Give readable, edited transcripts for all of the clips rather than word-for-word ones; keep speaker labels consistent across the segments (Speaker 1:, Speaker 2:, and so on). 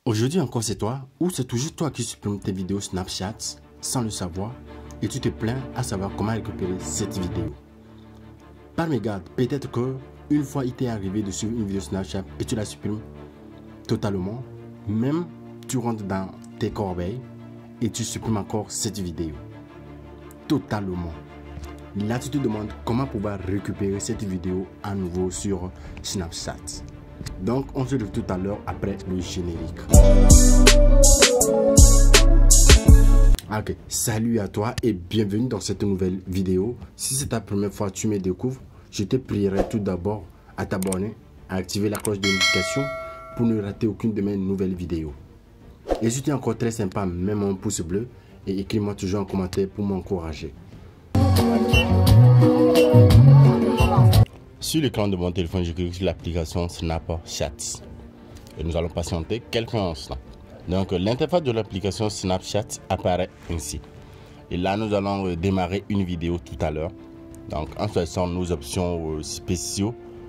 Speaker 1: Aujourd'hui encore c'est toi, ou c'est toujours toi qui supprimes tes vidéos Snapchat sans le savoir et tu te plains à savoir comment récupérer cette vidéo. Par mégarde, peut-être que une fois il t'est arrivé de suivre une vidéo Snapchat et tu la supprimes totalement, même tu rentres dans tes corbeilles et tu supprimes encore cette vidéo totalement. Là tu te demandes comment pouvoir récupérer cette vidéo à nouveau sur Snapchat. Donc on se retrouve tout à l'heure après le générique. Ok, salut à toi et bienvenue dans cette nouvelle vidéo. Si c'est ta première fois que tu me découvres, je te prierai tout d'abord à t'abonner, à activer la cloche de notification pour ne rater aucune de mes nouvelles vidéos. Et si tu es encore très sympa, mets un pouce bleu et écris-moi toujours un commentaire pour m'encourager. Sur l'écran de mon téléphone, je clique sur l'application Snapchat. Et nous allons patienter quelques instants. Donc l'interface de l'application Snapchat apparaît ainsi. Et là, nous allons démarrer une vidéo tout à l'heure. Donc en choisissant nos options spéciaux.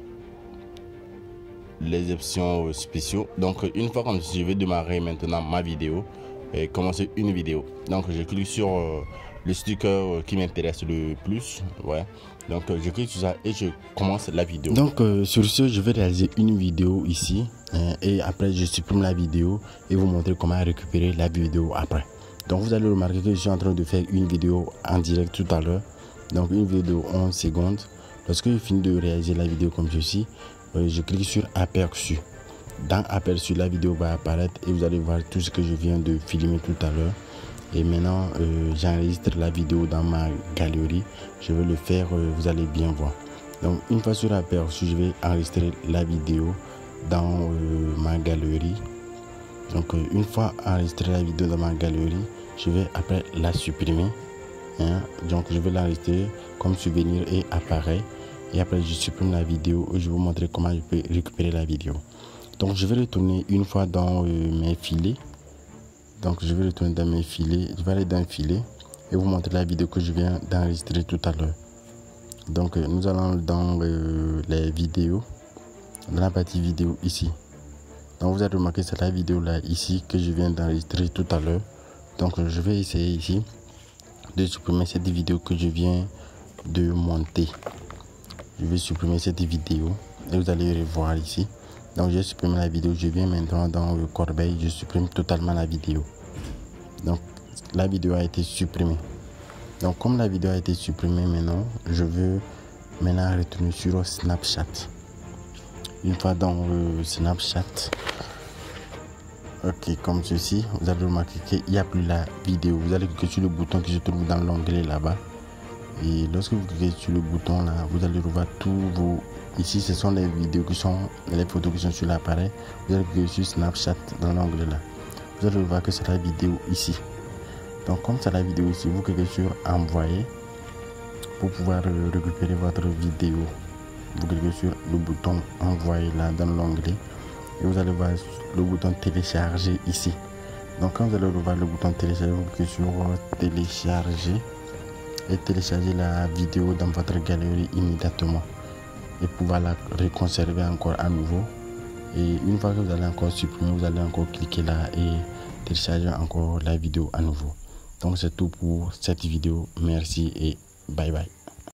Speaker 1: Les options spéciaux. Donc une fois comme je vais démarrer maintenant ma vidéo et commencer une vidéo. Donc je clique sur le sticker qui m'intéresse le plus. Ouais. Donc je clique sur ça et je commence la vidéo. Donc sur ce, je vais réaliser une vidéo ici et après je supprime la vidéo et vous montrer comment récupérer la vidéo après. Donc vous allez remarquer que je suis en train de faire une vidéo en direct tout à l'heure. Donc une vidéo de 11 secondes. Lorsque je finis de réaliser la vidéo comme ceci, je clique sur aperçu. Dans aperçu, la vidéo va apparaître et vous allez voir tout ce que je viens de filmer tout à l'heure. Et maintenant j'enregistre la vidéo dans ma galerie. Je vais le faire, vous allez bien voir. Donc une fois sur aperçu, je vais enregistrer la vidéo dans ma galerie. Donc une fois enregistré la vidéo dans ma galerie, je vais après la supprimer. Donc je vais l'enregistrer comme souvenir et apparaît. Et après je supprime la vidéo et je vais vous montrer comment je peux récupérer la vidéo. Donc je vais retourner une fois dans mes filets. Donc je vais retourner dans mes filets, je vais aller dans filet et vous montrer la vidéo que je viens d'enregistrer tout à l'heure. Donc nous allons dans les vidéos, dans la partie vidéo ici. Donc vous avez remarqué c'est la vidéo là ici que je viens d'enregistrer tout à l'heure. Donc je vais essayer ici de supprimer cette vidéo que je viens de monter. Je vais supprimer cette vidéo et vous allez revoir ici. Donc j'ai supprimé la vidéo, je viens maintenant dans le corbeil, je supprime totalement la vidéo. Donc la vidéo a été supprimée. Donc comme la vidéo a été supprimée maintenant, je veux maintenant retourner sur Snapchat. Une fois dans Snapchat, ok, comme ceci, vous allez remarquer qu'il n'y a plus la vidéo. Vous allez cliquer sur le bouton qui se trouve dans l'onglet là-bas. Et lorsque vous cliquez sur le bouton là, vous allez revoir tous vos... Ici, ce sont les vidéos qui sont, les photos qui sont sur l'appareil. Vous allez cliquer sur Snapchat dans l'onglet là. Vous allez voir que c'est la vidéo ici. Donc, comme c'est la vidéo ici, vous cliquez sur envoyer pour pouvoir récupérer votre vidéo. Vous cliquez sur le bouton envoyer là dans l'onglet et vous allez voir le bouton télécharger ici. Donc, quand vous allez revoir le bouton télécharger, vous cliquez sur télécharger et télécharger la vidéo dans votre galerie immédiatement et pouvoir la reconserver encore à nouveau. Et une fois que vous allez encore supprimer, vous allez encore cliquer là et télécharger encore la vidéo à nouveau. Donc c'est tout pour cette vidéo. Merci et bye bye.